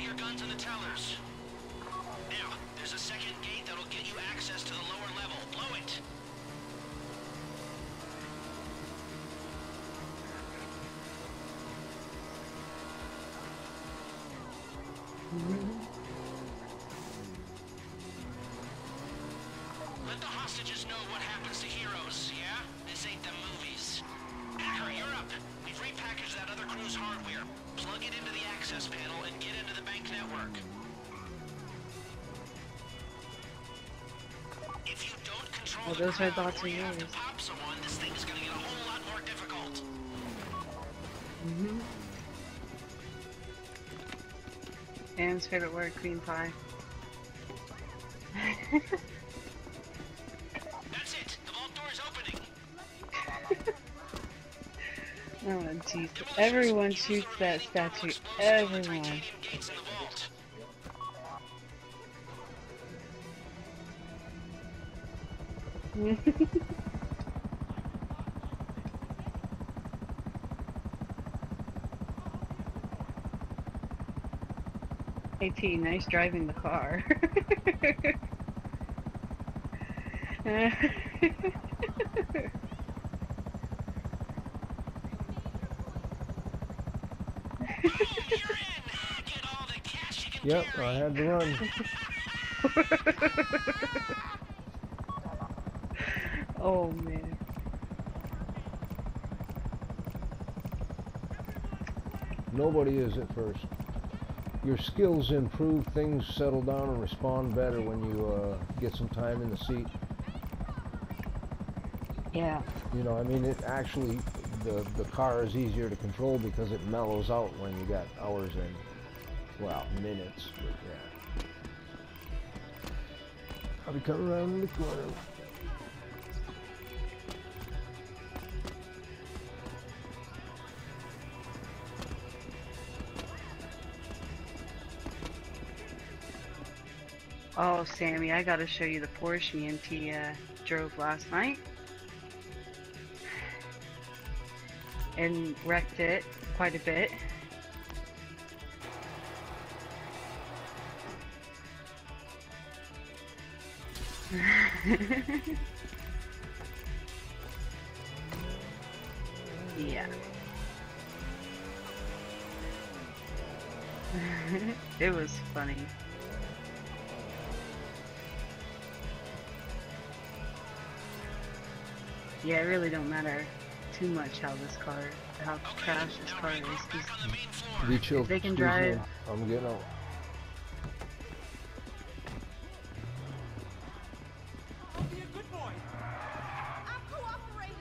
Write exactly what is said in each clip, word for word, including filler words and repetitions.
your guns in the tellers. Now, there's a second gate that'll get you access to the lower level. Blow it. Let the hostages know what happens to heroes, yeah? This ain't the movies. Hacker, you're up. We've repackaged that other crew's hardware. Plug it into the access panel and get into the bank network. If you don't control well, the those red crowd dots or are you have to yours. pop someone, this thing is gonna get a whole lot more difficult. Mm-hmm. Dan's favorite word, cream pie. That's it. The vault door is opening. Oh, jeez. Everyone shoots that statue. Everyone. Gates in the vault. Hey T, nice driving the car. Yep, I had to run. Oh man. Nobody is at first. Your skills improve, things settle down and respond better when you uh, get some time in the seat. Yeah. You know, I mean, it actually, the, the car is easier to control because it mellows out when you got hours and, well, minutes, but yeah. I'll be coming around in the corner. Oh, Sammy, I gotta show you the Porsche me and T uh, drove last night. And wrecked it quite a bit. Yeah. It was funny. Yeah, it really don't matter too much how this car, how trash this car is. Cause Be chill. if they can Excuse drive. me, I'm getting out. Don't be a good boy. I'm cooperating.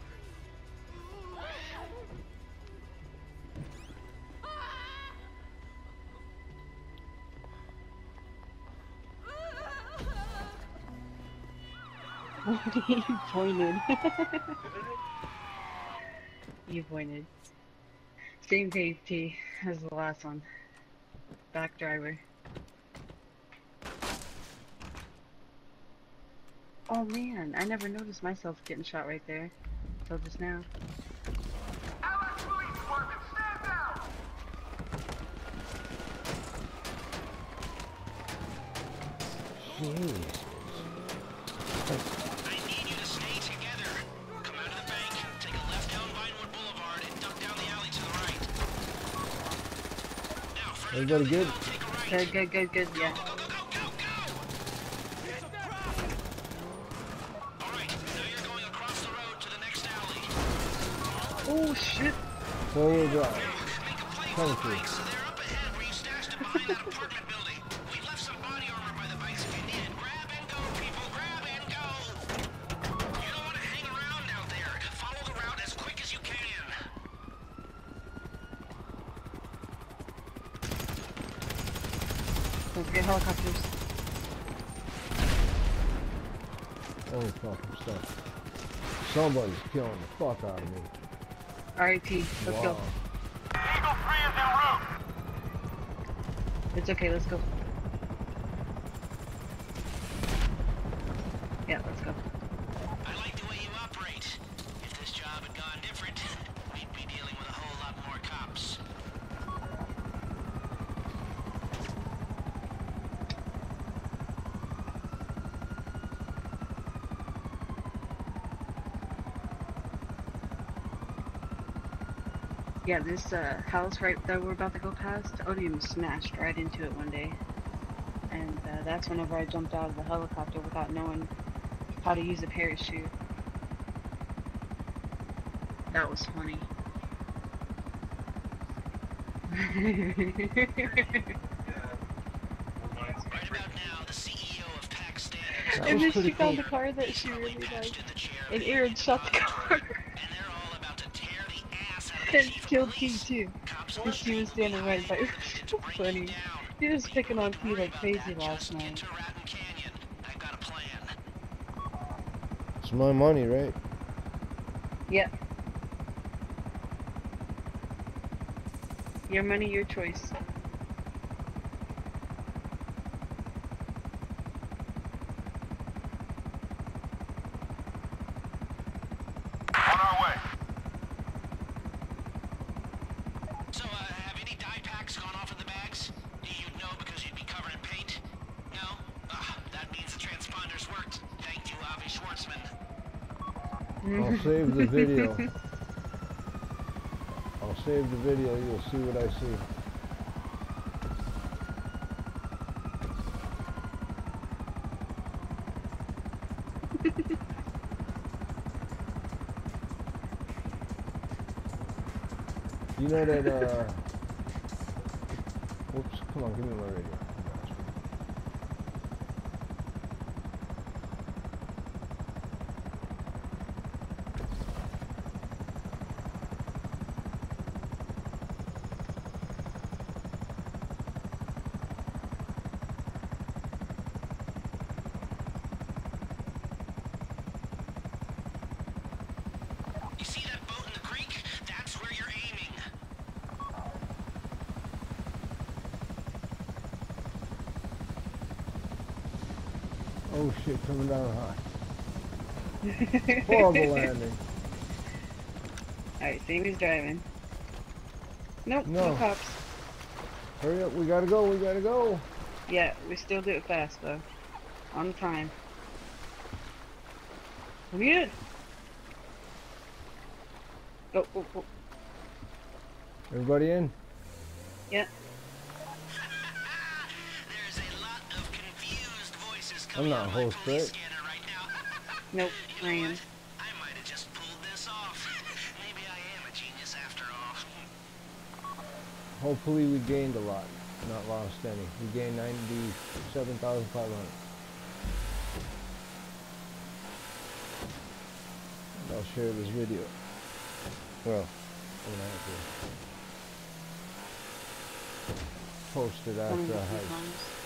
He pointed. You pointed. Same page T as the last one. Back driver. Oh man, I never noticed myself getting shot right there. Until just now. Alice Police Department, stand down! Jeez. I need you to stay together. Come out of the bank, take a left down Vinewood Boulevard, and duck down the alley to the right. Now, further Everybody down the good? hill, take a right. Good, good, good, good, yeah. Go, go, go, go, go! All right, now you're going across the road to the next alley. Oh shit! Four-wheel drive. Make a play for Coming the through. bikes. They're up ahead where you stashed them behind that apartment building. We left some body armor by the bikes if you need it. Grab and go, people. Grab and go. You don't want to hang around out there. Follow the route as quick as you can. Let's get helicopters. Holy fucking stuff. Somebody's killing the fuck out of me. Alright T, let's Wow. go. Eagle three is en route! It's okay, let's go. Yeah, let's go. I like the way you operate. If this job had gone different, we'd be dealing with a whole lot more cops. Yeah, this uh, house right that we're about to go past, Odium smashed right into it one day. And uh, that's whenever I jumped out of the helicopter without knowing how to use a parachute. That was funny. Right about now, the C E O of Pac Standards That And was then pretty she found cool. the car that is she firmly really patched liked. in the chair And of Aaron the shot the car and they're all about to tear the ass out of the and chief of killed P police. too. Cops on And the she street was will be standing right by highly her. motivated to So bring you funny. down. He was But you picking don't on have to P worry like about crazy that. last Just get night. to Raton Canyon. I've got a plan. It's my money, right? Yep. Your money, your choice. On our way. So, uh, have any dye packs gone off in the bags? You'd know because you'd be covered in paint? No? Ah, that means the transponders worked. Thank you, Avi Schwartzman. I'll save the video. I'll save the video. You'll see what I see. You know that, uh... Whoops, come on, give me my radio. You see that boat in the creek? That's where you're aiming. Oh shit, coming down high. Horrible landing. Alright, Sammy's driving. Nope, no. No. cops. Hurry up, we gotta go, we gotta go. Yeah, we still do it fast though. On time. We good. Go, go, go. Everybody in? Yeah. There's a lot of confused voices I'm coming not out of a my host, police right? scanner right now. Nope, You I know am. what? I might have just pulled this off. Maybe I am a genius after all. Hopefully we gained a lot, not lost any. We gained ninety-seven thousand five hundred. I'll share this video. Well, I'm gonna have to post it One of after the I few have times.